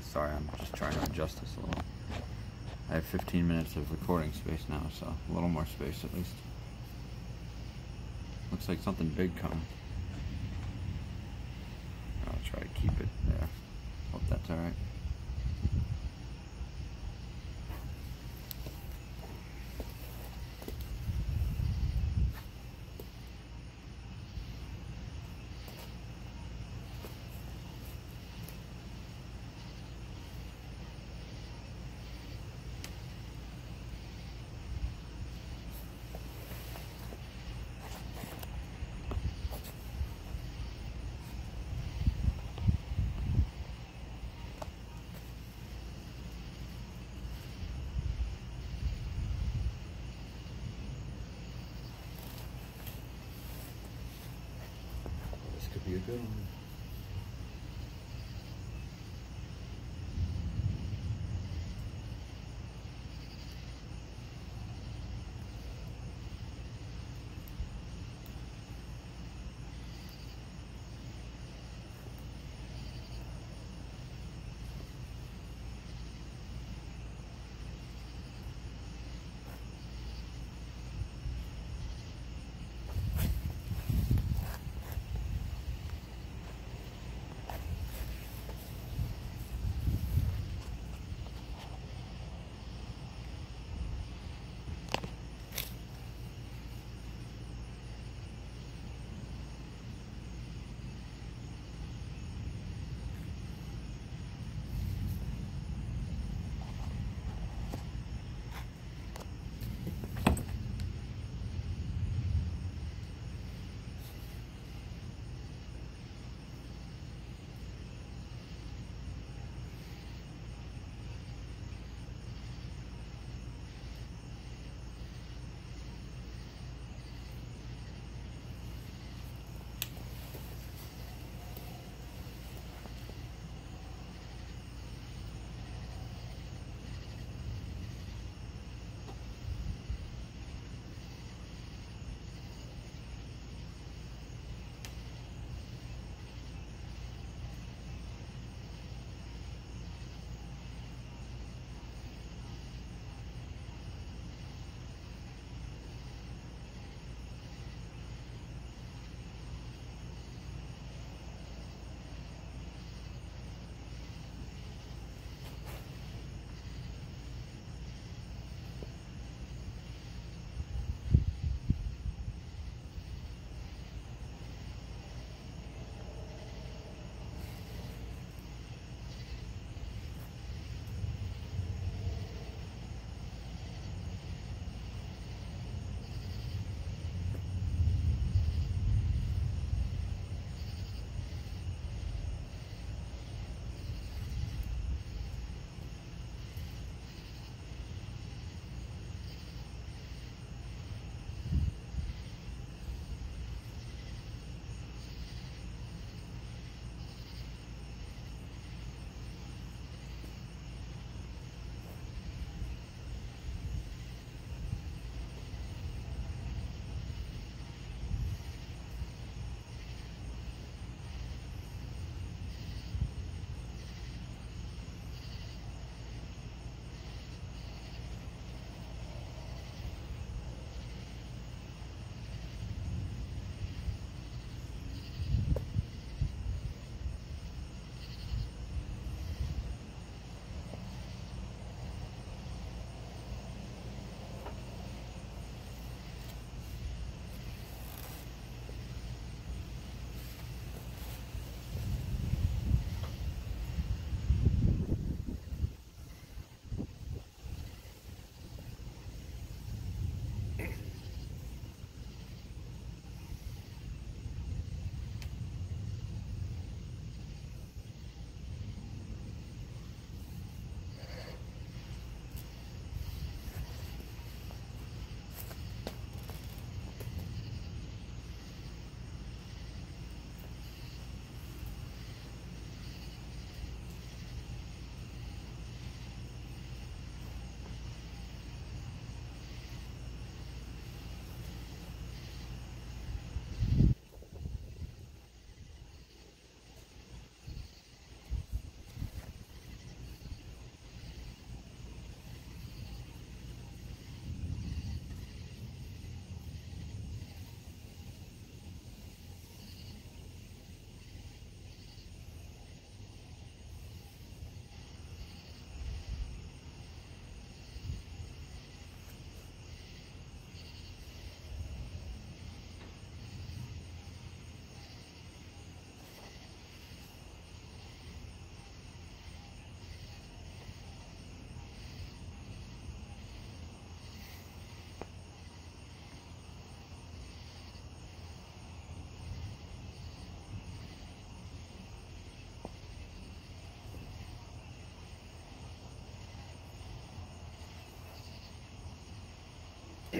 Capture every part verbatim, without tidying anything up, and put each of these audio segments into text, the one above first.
guys, sorry, I'm just trying to adjust this a little. I have fifteen minutes of recording space now, so a little more space at least. Looks like something big coming. I'll try to keep it there. Hope that's alright. Could be a good one.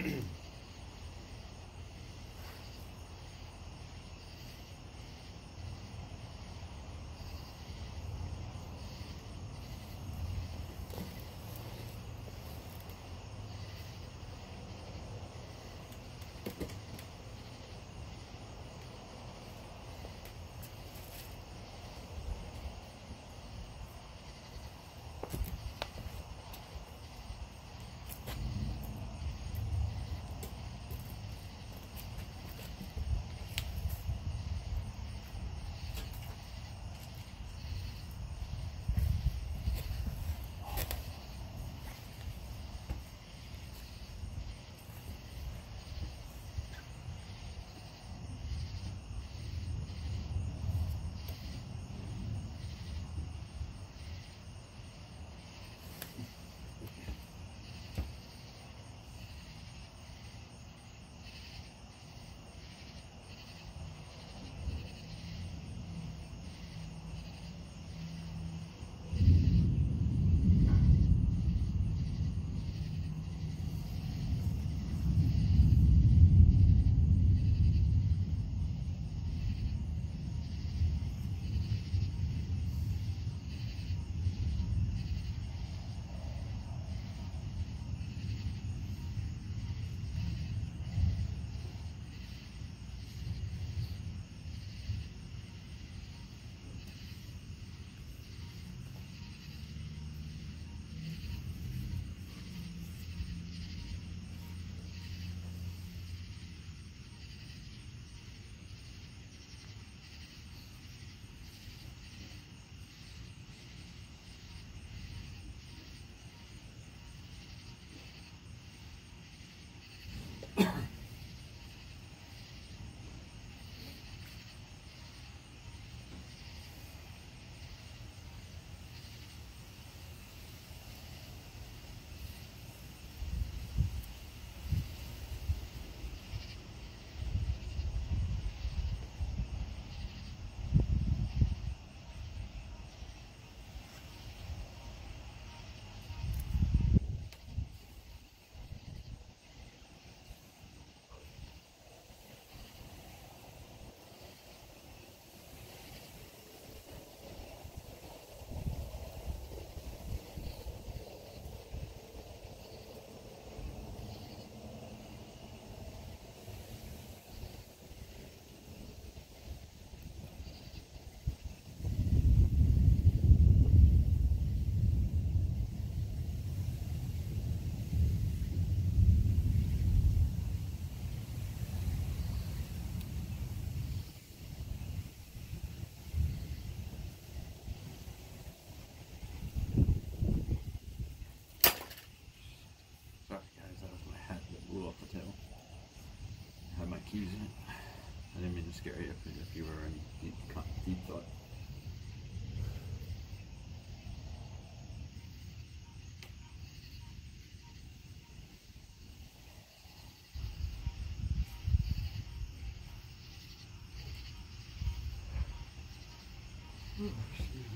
keys in it. I didn't mean to scare you if, if you were in deep, deep thought. Oh, excuse me.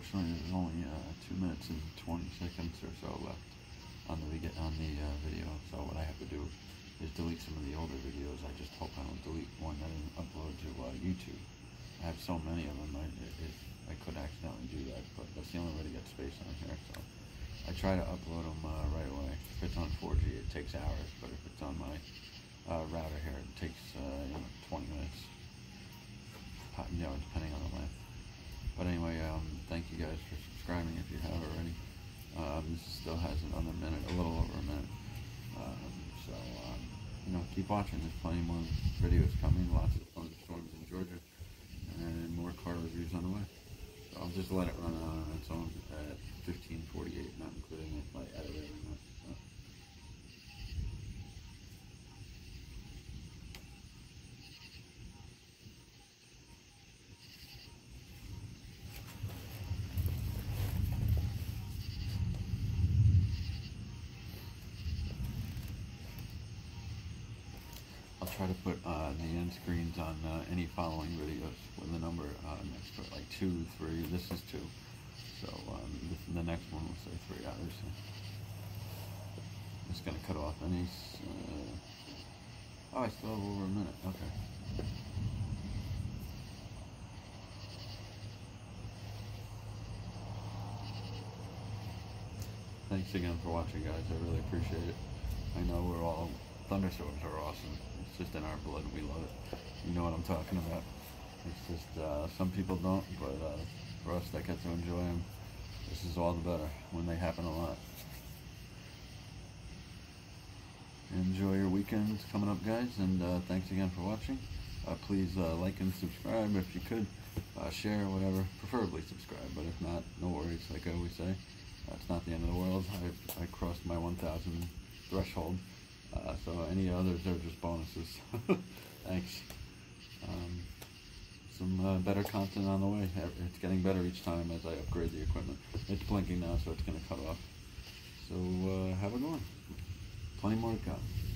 Unfortunately, there's only uh, two minutes and twenty seconds or so left on the on the uh, video. So what I have to do is delete some of the older videos. I just hope I don't delete one that I didn't upload to uh, YouTube. I have so many of them. I it, it, I could accidentally do that, but that's the only way to get space on here. So I try to upload them uh, right away. If it's on four G, it takes hours, but if it's on my uh, router here, it takes uh, you know, twenty minutes. You know, depending on the length. But anyway, um, thank you guys for subscribing if you have already. Um, this still has another minute, a little over a minute. Um, so, um, you know, keep watching. There's plenty more videos coming. Lots of thunderstorms in Georgia, and more car reviews on the way. So I'll just let it run on its own at fifteen forty-eight, not including it by editing it. So. I'll try to put uh, the end screens on uh, any following videos with a number uh, next to it, like two, three. This is two, so um, this, the next one will say three, obviously. Just gonna cut off any. Uh, oh, I still have over a minute. Okay. Thanks again for watching, guys. I really appreciate it. I know we're all thunderstorms are awesome. It's just in our blood. We love it. You know what I'm talking about. It's just uh, some people don't, but uh, for us that get to enjoy them, this is all the better when they happen a lot. Enjoy your weekends coming up, guys, and uh, thanks again for watching. Uh, please uh, like and subscribe if you could. Uh, share, whatever. Preferably subscribe, but if not, no worries. Like I always say, uh, it's not the end of the world. I, I crossed my one thousand threshold. Uh, so any others are just bonuses. Thanks. Um, some uh, better content on the way. It's getting better each time as I upgrade the equipment. It's blinking now, so it's going to cut off. So uh, have a good one. Plenty more to come.